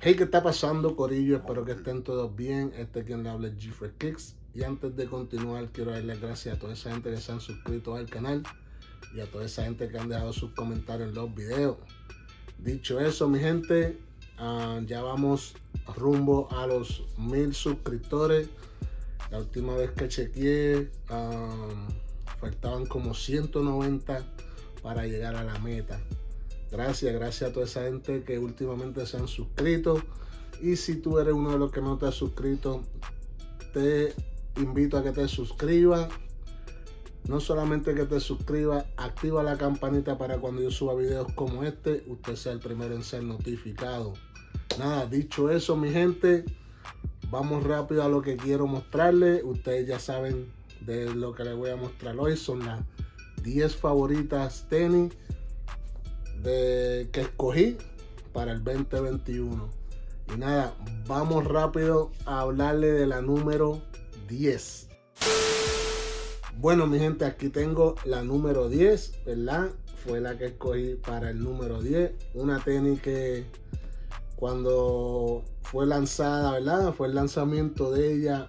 Hey, ¿qué está pasando, corillo? Espero que estén todos bien. Quien le habla es G4 Kicks. Y antes de continuar, quiero darle gracias a toda esa gente que se han suscrito al canal y a toda esa gente que han dejado sus comentarios en los videos. Dicho eso, mi gente, ya vamos rumbo a los 1000 suscriptores. La última vez que chequeé, faltaban como 190 para llegar a la meta. Gracias a toda esa gente que últimamente se han suscrito. Y si tú eres uno de los que no te has suscrito, te invito a que te suscribas. No solamente que te suscribas, activa la campanita para cuando yo suba videos como este, usted sea el primero en ser notificado. Nada, dicho eso, mi gente, vamos rápido a lo que quiero mostrarles. Ustedes ya saben de lo que les voy a mostrar hoy. Son las 10 favoritas tenis que escogí para el 2021. Y nada, vamos rápido a hablarle de la número 10. Bueno, mi gente, aquí tengo la número 10, ¿verdad? Fue la que escogí para el número 10. Una tenis que cuando fue lanzada, ¿verdad? Fue el lanzamiento de ella,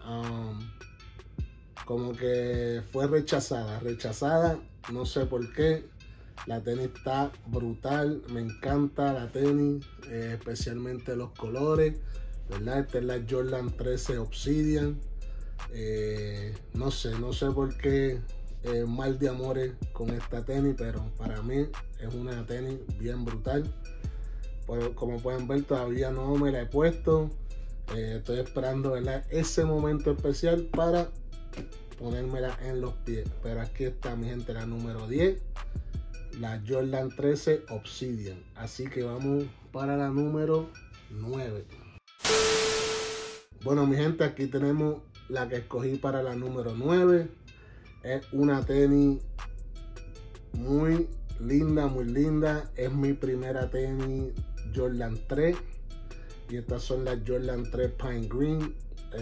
como que fue rechazada, no sé por qué. La tenis está brutal, me encanta la tenis, especialmente los colores, ¿verdad? Esta es la Jordan 13 Obsidian. No sé por qué mal de amores con esta tenis, pero para mí es una tenis bien brutal. Pues, como pueden ver, todavía no me la he puesto. Estoy esperando, ¿verdad?, ese momento especial para ponérmela en los pies. Pero aquí está, mi gente, la número 10. La Jordan 13 Obsidian. Así que vamos para la número 9. Bueno, mi gente, aquí tenemos la que escogí para la número 9. Es una tenis muy linda. Es mi primera tenis Jordan 3. Y estas son las Jordan 3 Pine Green.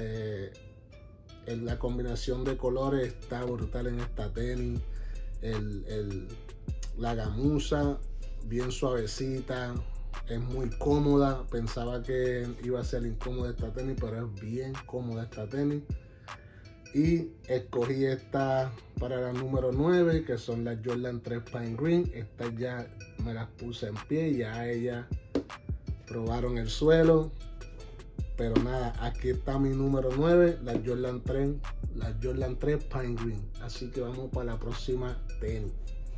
La combinación de colores está brutal en esta tenis. La gamuza, bien suavecita, es muy cómoda. Pensaba que iba a ser incómoda esta tenis, pero es bien cómoda esta tenis. Y escogí esta para la número 9, que son las Jordan 3 Pine Green. Estas ya me las puse en pie, ya ellas probaron el suelo. Pero nada, aquí está mi número 9, la Jordan 3 Pine Green. Así que vamos para la próxima tenis.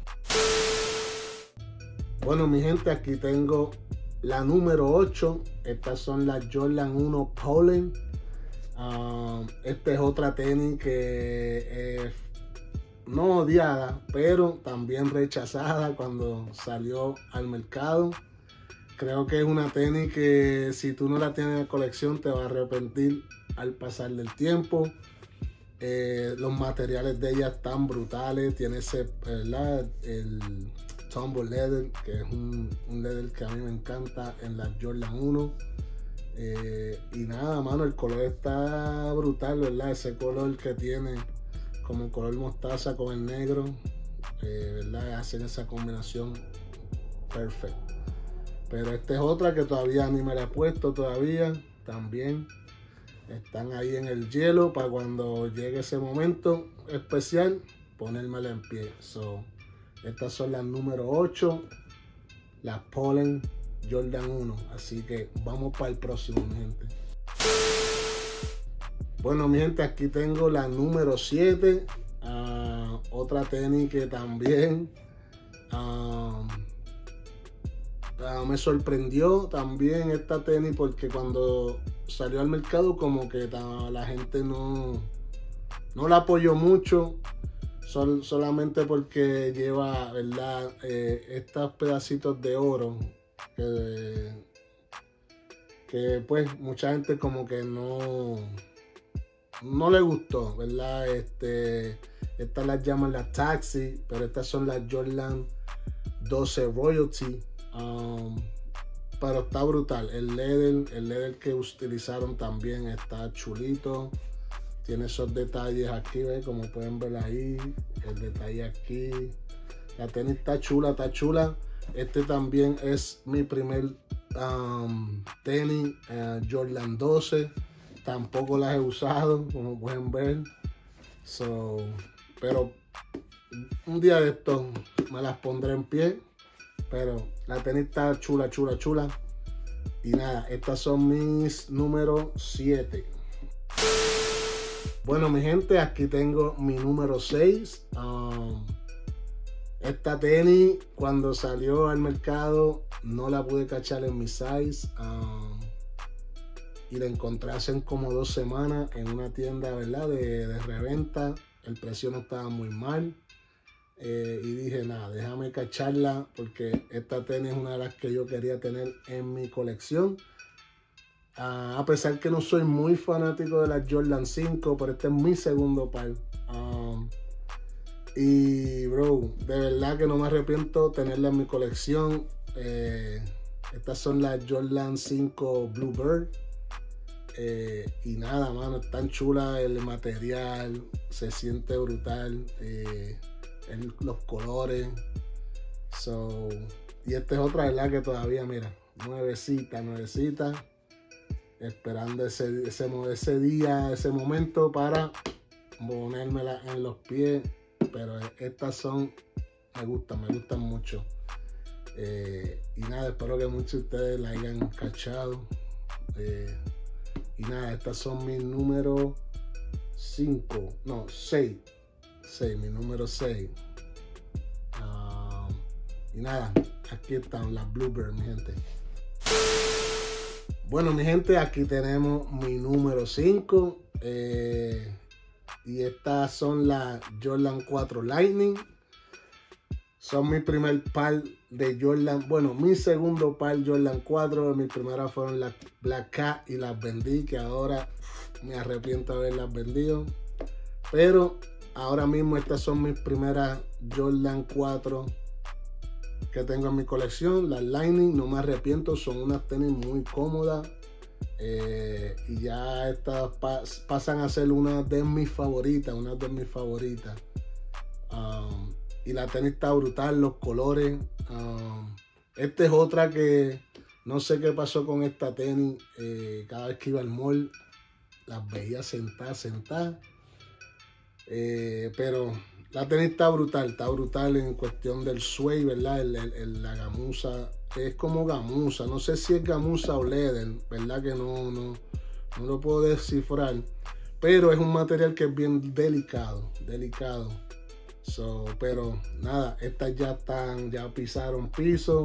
Bueno, mi gente, aquí tengo la número 8. Estas son las Jordan 1 Pollen. Esta es otra tenis que es no odiada, pero también rechazada cuando salió al mercado. Creo que es una tenis que si tú no la tienes en colección te vas a arrepentir al pasar del tiempo. Los materiales de ella están brutales. Tiene ese, ¿verdad?, el Tumble Leather, que es un leather que a mí me encanta en la Jordan 1. Y nada, mano, el color está brutal, ¿verdad? Ese color que tiene como color mostaza con el negro, ¿verdad? Hacen esa combinación perfecta. Pero esta es otra que todavía ni me la he puesto todavía. También están ahí en el hielo para cuando llegue ese momento especial ponérmela en pie. Estas son las número 8, las Pollen Jordan 1. Así que vamos para el próximo, mi gente. Bueno, mi gente, aquí tengo la número 7. Otra tenis que también me sorprendió también esta tenis, porque cuando salió al mercado como que la gente no la apoyó mucho. Solamente porque lleva, ¿verdad?, estos pedacitos de oro que pues mucha gente como que no le gustó, ¿verdad? Estas las llaman las Taxi, pero estas son las Jordan 12 Royalty. Pero está brutal. El leather que utilizaron también está chulito. Tiene esos detalles aquí, ¿ves? Como pueden ver ahí, el detalle aquí. La tenis está chula. Este también es mi primer tenis Jordan 12. Tampoco las he usado, como pueden ver. Pero un día de estos me las pondré en pie. Pero la tenis está chula, chula, chula. Y nada, estas son mis número 7. Bueno, mi gente, aquí tengo mi número 6. Esta tenis, cuando salió al mercado, no la pude cachar en mi size. Y la encontré hace como 2 semanas en una tienda, ¿verdad? De reventa. El precio no estaba muy mal. Y dije, nada, déjame cacharla porque esta tenis es una de las que yo quería tener en mi colección. A pesar que no soy muy fanático de las Jordan 5, pero este es mi segundo par. Y bro, de verdad que no me arrepiento tenerla en mi colección. Estas son las Jordan 5 Bluebird. Y nada, mano, es tan chula el material, se siente brutal, los colores. Y esta es otra, ¿verdad? Que todavía, mira, nuevecita, esperando ese día, ese momento para ponérmela en los pies. Pero estas me gustan mucho. Y nada, espero que muchos de ustedes la hayan cachado. Y nada, estas son mis número 6. Mi número 6. Y nada, aquí están las Bluebird, mi gente. Bueno, mi gente, aquí tenemos mi número 5. Y estas son las Jordan 4 Lightning. Son mi primer par de Jordan. Bueno, mi segundo par Jordan 4. Mi primera fueron las Black Cat y las vendí, que ahora me arrepiento de haberlas vendido. Pero ahora mismo estas son mis primeras Jordan 4 que tengo en mi colección. Las Lightning, no me arrepiento, son unas tenis muy cómodas. Y ya estas pasan a ser una de mis favoritas. Y la tenis está brutal, los colores. Esta es otra que no sé qué pasó con esta tenis. Cada vez que iba al mall las veía sentadas. Pero la tenis está brutal en cuestión del suede, ¿verdad? La gamuza es como gamuza. No sé si es gamuza o leather, ¿verdad? Que no lo puedo descifrar. Pero es un material que es bien delicado. Pero nada, estas ya pisaron piso.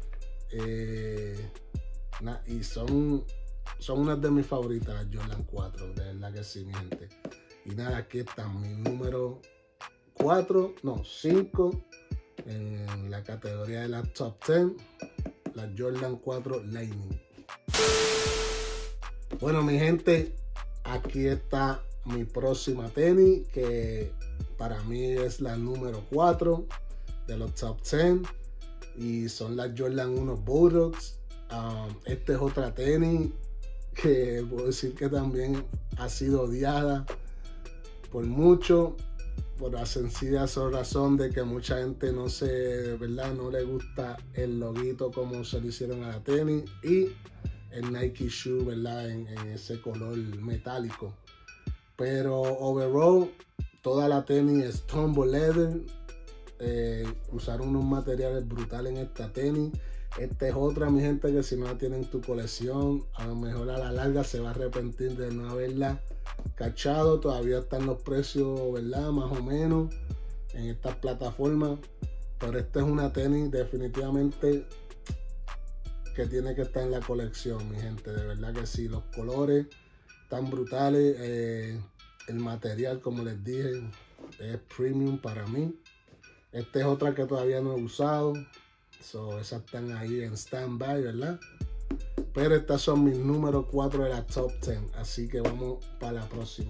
Y son unas de mis favoritas, las Jordan 4, de verdad que sí, mi gente. Y nada, aquí están mi número 5 en la categoría de las top 10, las Jordan 4 Lightning. Bueno, mi gente, aquí está mi próxima tenis, que para mí es la número 4 de los top 10, y son las Jordan 1 Bulldogs. Esta es otra tenis que puedo decir que también ha sido odiada por mucho, por la sencilla razón de que mucha gente no le gusta el loguito como se lo hicieron a la tenis y el Nike Shoe, ¿verdad? En ese color metálico. Pero overall, toda la tenis es Tombow Leather. Usaron unos materiales brutales en esta tenis. Esta es otra, mi gente, que si no la tienen en tu colección, a lo mejor a la larga se va a arrepentir de no haberla cachado. Todavía están los precios, ¿verdad? Más o menos en estas plataformas. Pero esta es una tenis definitivamente que tiene que estar en la colección, mi gente. De verdad que sí, los colores están brutales. El material, como les dije, es premium para mí. Esta es otra que todavía no he usado. Esas están ahí en stand-by, ¿verdad? Pero estas son mis números 4 de la top 10. Así que vamos para la próxima.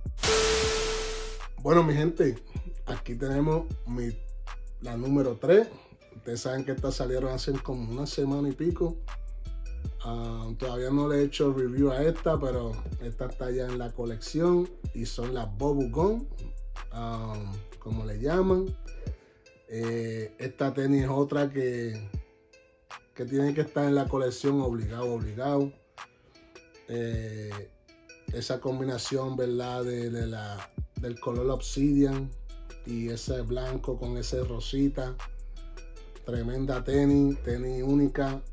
Bueno, mi gente, aquí tenemos la número 3. Ustedes saben que estas salieron hace como una semana y pico. Todavía no le he hecho review a esta, pero esta está ya en la colección. Y son las Bubble Gum, como le llaman. Esta tenis es otra que que tienen que estar en la colección obligado. Esa combinación, ¿verdad? Del color obsidian y ese blanco con ese rosita. Tremenda tenis única.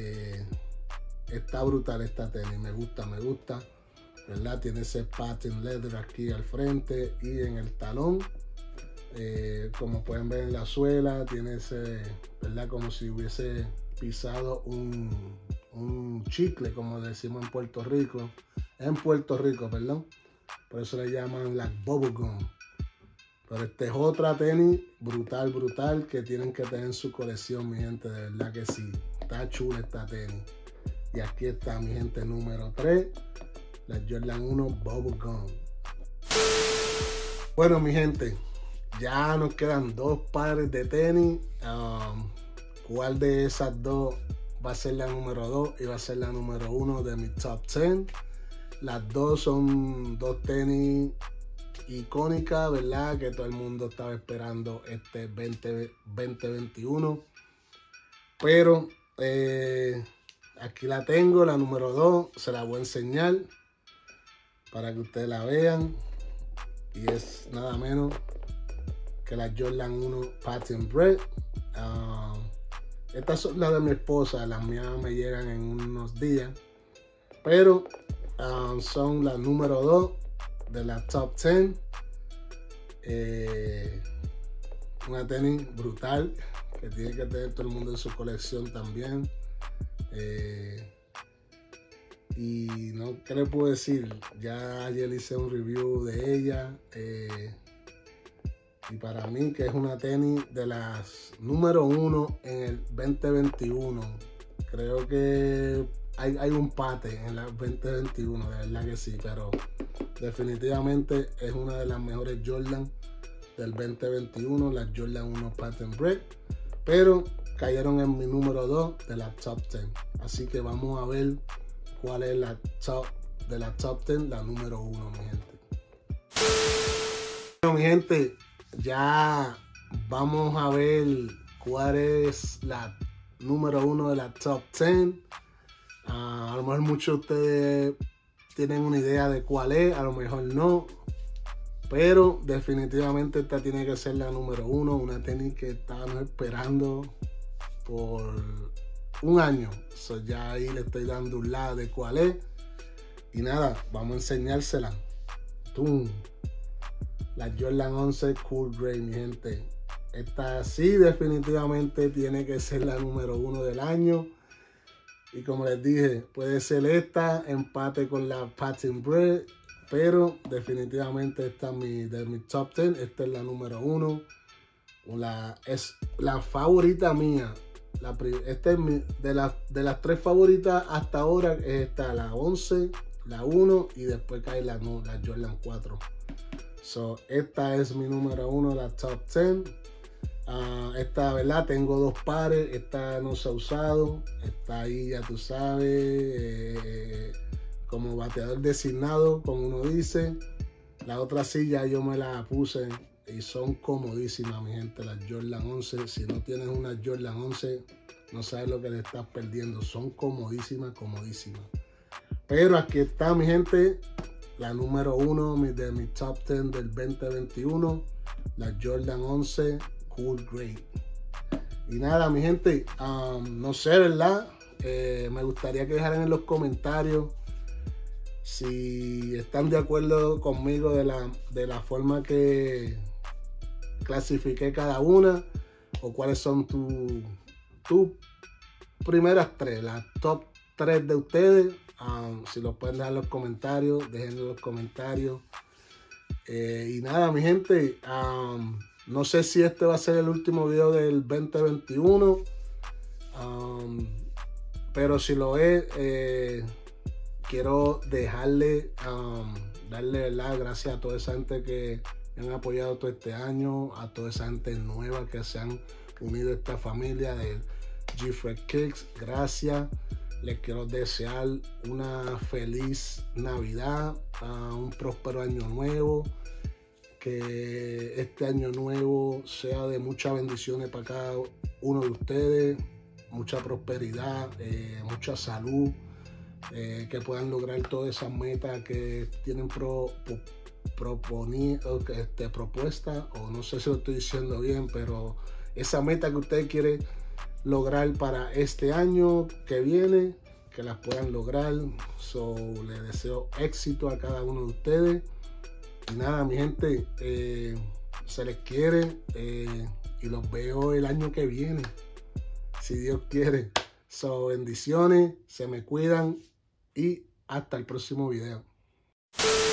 Está brutal esta tenis, me gusta, ¿verdad? Tiene ese patent leather aquí al frente y en el talón. Como pueden ver en la suela, tiene ese, ¿verdad? Como si hubiese pisado un chicle, como decimos en Puerto Rico. Perdón. Por eso le llaman la bubblegum. Pero esta es otra tenis brutal que tienen que tener en su colección, mi gente. De verdad que sí. Está chula esta tenis. Y aquí está, mi gente, número 3. La Jordan 1 Bubblegum. Bueno, mi gente. Ya nos quedan 2 pares de tenis. ¿Cuál de esas 2 va a ser la número 2 y va a ser la número 1 de mi top 10? Las 2 son 2 tenis icónicas, ¿verdad? Que todo el mundo estaba esperando este 2021. Pero aquí la tengo, la número 2. Se la voy a enseñar para que ustedes la vean. Y es nada menos que la Jordan 1 Patent Bread. Estas son las de mi esposa, las mías me llegan en unos días. Pero son la número 2 de la top 10. Una tenis brutal que tiene que tener todo el mundo en su colección también. Y no, ¿qué le puedo decir? Ya ayer hice un review de ella. Y para mí que es una tenis de las número 1 en el 2021. Creo que hay un pate en la 2021, de verdad que sí, pero definitivamente es una de las mejores Jordan del 2021, la Jordan 1 Patent Bread, pero cayeron en mi número 2 de la top 10. Así que vamos a ver cuál es la top de la top 10, la número 1, mi gente. Bueno, mi gente, ya vamos a ver cuál es la número 1 de la top 10. A lo mejor muchos de ustedes tienen una idea de cuál es, a lo mejor no. Pero definitivamente esta tiene que ser la número 1. Una tenis que estábamos esperando por un año. So, ya ahí le estoy dando un lado de cuál es. Y nada, vamos a enseñársela. ¡Tum! La Jordan 11 Cool Grey, mi gente. Esta sí definitivamente tiene que ser la número 1 del año. Y como les dije, puede ser esta, empate con la Patent Bread, pero definitivamente esta es de mi top 10. Esta es la número 1. Es la favorita mía. Esta es de las 3 favoritas hasta ahora. Es esta, la 11, la 1 y después cae la Jordan 4. So, esta es mi número 1, la top 10. Esta, ¿verdad? Tengo 2 pares. Esta no se ha usado. Está ahí, ya tú sabes, como bateador designado, como uno dice. La otra sí ya yo me la puse y son comodísimas, mi gente, las Jordan 11. Si no tienes una Jordan 11, no sabes lo que le estás perdiendo. Son comodísimas. Pero aquí está, mi gente, la número 1 de mi top 10 del 2021, la Jordan 11 Cool Grey. Y nada, mi gente, no sé, ¿verdad? Me gustaría que dejaran en los comentarios si están de acuerdo conmigo de la forma que clasifiqué cada una, o cuáles son tus primeras 3, las top 3 de ustedes. Si lo pueden dejar en los comentarios, déjenlo en los comentarios. Y nada, mi gente, no sé si este va a ser el último video del 2021, pero si lo es, quiero darle, ¿verdad? Gracias a toda esa gente que me han apoyado todo este año, a toda esa gente nueva que se han unido a esta familia de G-Fred Kicks. Gracias. Les quiero desear una feliz Navidad, un próspero año nuevo. Que este año nuevo sea de muchas bendiciones para cada uno de ustedes. mucha prosperidad, mucha salud, que puedan lograr todas esas metas que tienen propuesta, o no sé si lo estoy diciendo bien, pero esa meta que usted quiere lograr para este año que viene, que las puedan lograr. Le deseo éxito a cada uno de ustedes. Y nada, mi gente, se les quiere, y los veo el año que viene, si Dios quiere. Bendiciones, se me cuidan y hasta el próximo video.